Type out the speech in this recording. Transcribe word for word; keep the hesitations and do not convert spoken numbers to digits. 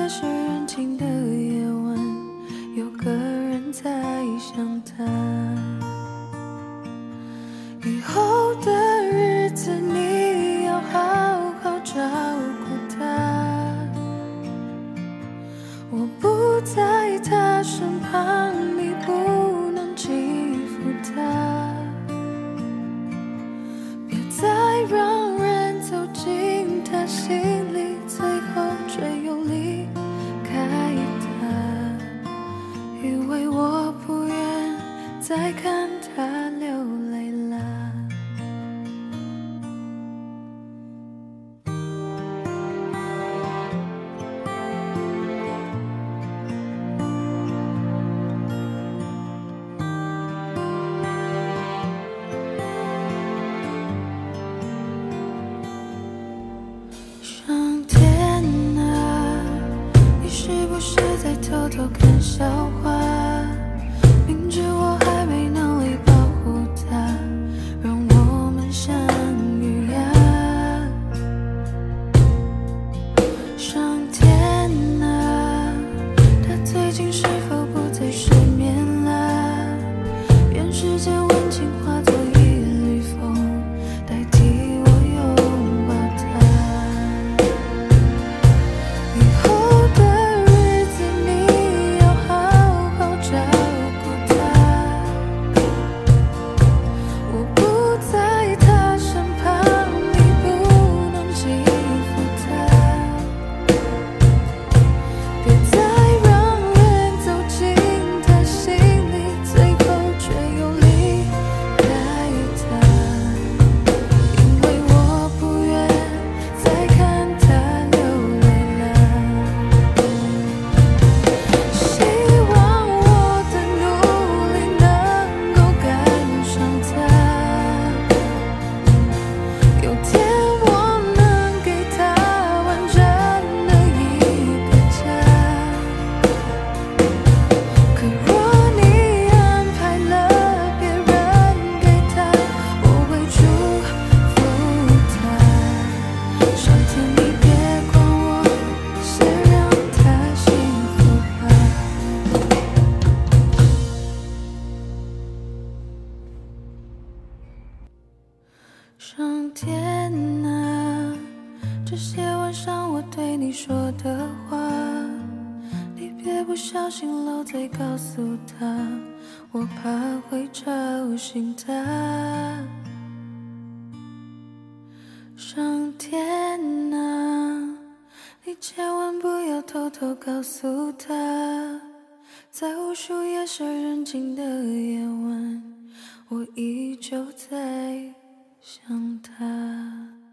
也是人静的夜晚，有个人在想他。以后的日子你要好好照顾他，我不在他身旁，你不能欺负他，别再让人走进他心里，最后却又离开他，因为我不愿再看他流泪啦。上天啊，你是不是在偷偷看笑话？明知我还没能力保护他，让我们相遇呀。上天啊，他最近是否不再失眠啦？愿世间温情化作一缕风，代替我拥抱他。以后的日子你要好好照顾他，我不在他身旁，你不能欺负他，别再让人走进他心里，最后却又离开他，因为我不愿再看他流泪了。希望我的努力能够赶上他，有天我能给他完整的一个家。可若你安排了别人给他，我会祝福他。上天你别管我，先让他幸福吧。上天啊，这些晚上我对你说的话，你别不小心漏嘴告诉他，我怕会吵醒他。上天啊，你千万不要偷偷告诉他，在无数夜深人静的夜晚，我依旧在想他。